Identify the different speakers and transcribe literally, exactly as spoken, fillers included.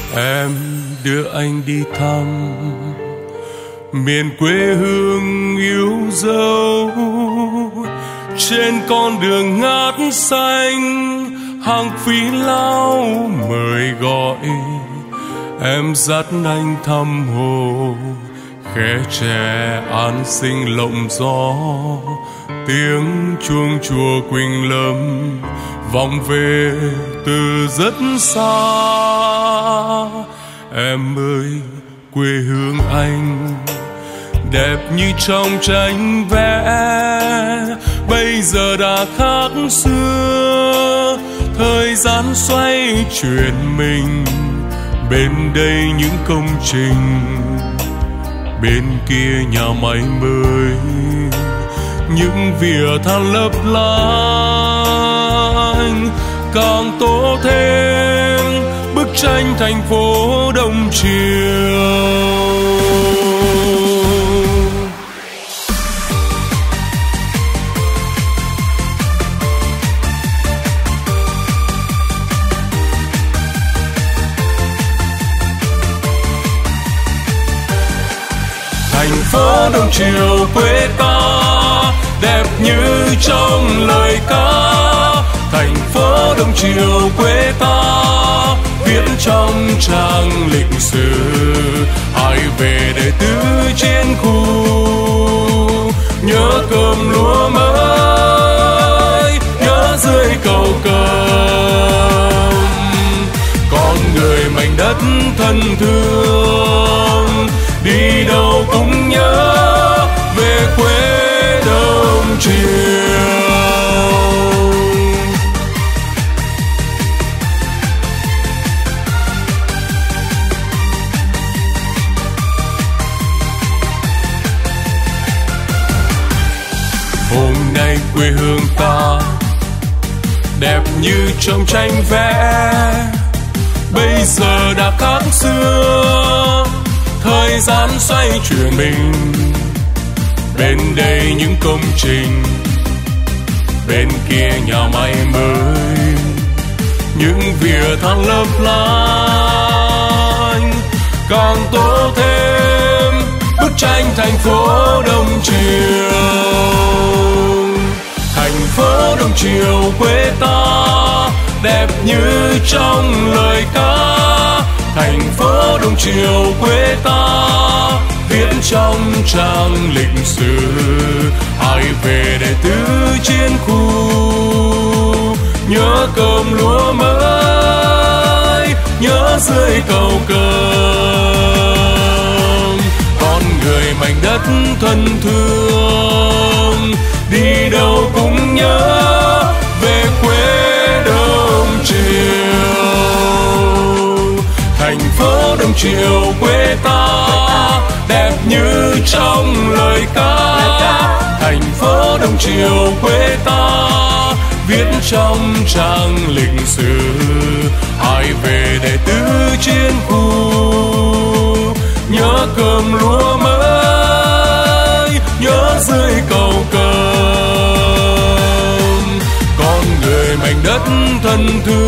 Speaker 1: Em đưa anh đi thăm miền quê hương yêu dấu, trên con đường ngát xanh hàng phi lao mời gọi. Em dắt anh thăm hồ khe tre an sinh lộng gió, tiếng chuông chùa Quỳnh Lâm vọng về từ rất xa. Em ơi quê hương anh đẹp như trong tranh vẽ, bây giờ đã khác xưa, thời gian xoay chuyển mình. Bên đây những công trình, bên kia nhà máy mới, những vỉa than lấp lánh càng tô thêm bức tranh thành phố đông chiều. Thành phố đông chiều quê ta đẹp như trong lời ca. Thành phố đông chiều quê ta viết trong trang lịch sử, ai về để tứ chiến khu nhớ cơm lúa mới, nhớ dưới cầu cơm. Con người mảnh đất thân thương đi đâu cũng nhớ về quê đông chiều. Hôm nay quê hương ta đẹp như trong tranh vẽ, bây giờ đã khác xưa, thời gian xoay chuyển mình. Bên đây những công trình, bên kia nhà máy mới, những vỉa than lấp lánh càng tô thêm bức tranh thành phố đông chiều. Thành phố đông chiều quê ta đẹp như trong lời ca. Thành phố đông chiều quê ta viết trong trang lịch sử, ai về để tứ chiến khu nhớ cơm lúa mới, nhớ dưới cầu cơm. Con người mảnh đất thân thương đi đâu cũng nhớ về quê đông chiều. Thành phố đông chiều quê ta đẹp như trong lời ca. Thành phố đông chiều quê ta viết trong trang lịch sử, ai về để tứ chiến khu nhớ cơm lúa mới, nhớ dưới cầu cơm. Con người mảnh đất thân thương